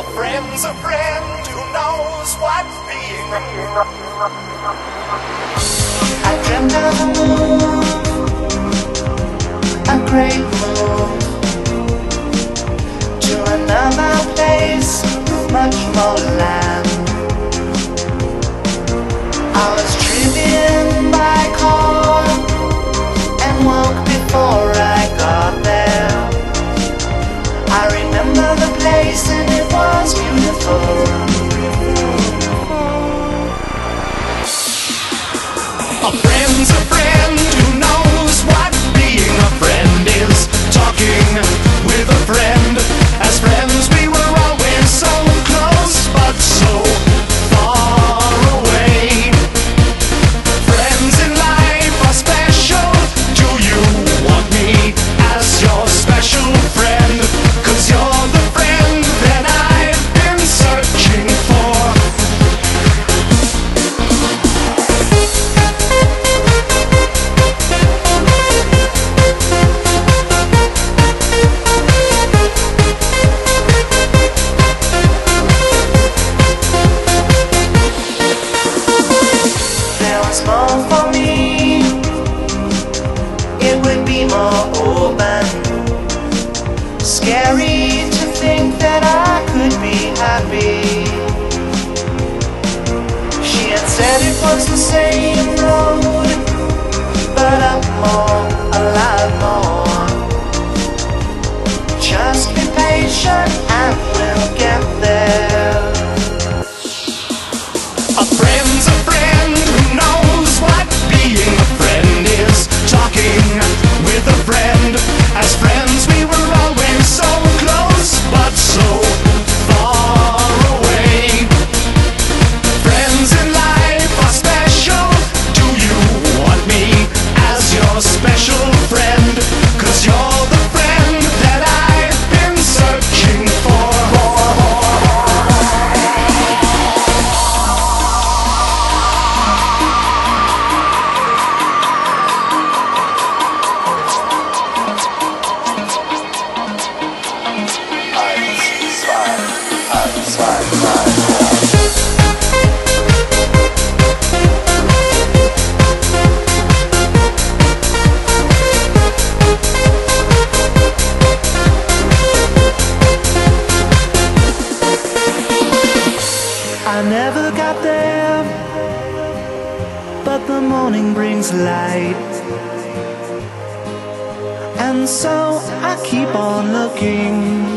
A friend's a friend who knows what being. I dreamt of a move, a great move, to another place with much more land. I was driven by car and woke before I got there. I remember the place and it was beautiful. A friend's a friend who knows what being a friend is. Talking with a friend. As friends we were always so close, but so far away. Friends in life are special. Do you want me as your special friend? 'Cause you're the friend that I've been searching for. More for me, it would be more open. Scary to think that I could be happy. She had said it was the same road, but up more, a lot more. Just be patient and we'll get there. A friend's a friend who knows what being a friend is. Talking with a friend. As friends we were always so close, but so far away. Friends in life are special. Do you want me as your special friend? 'Cause you're the friend that I've been searching for. I never got there, but the morning brings light, and so I keep on looking.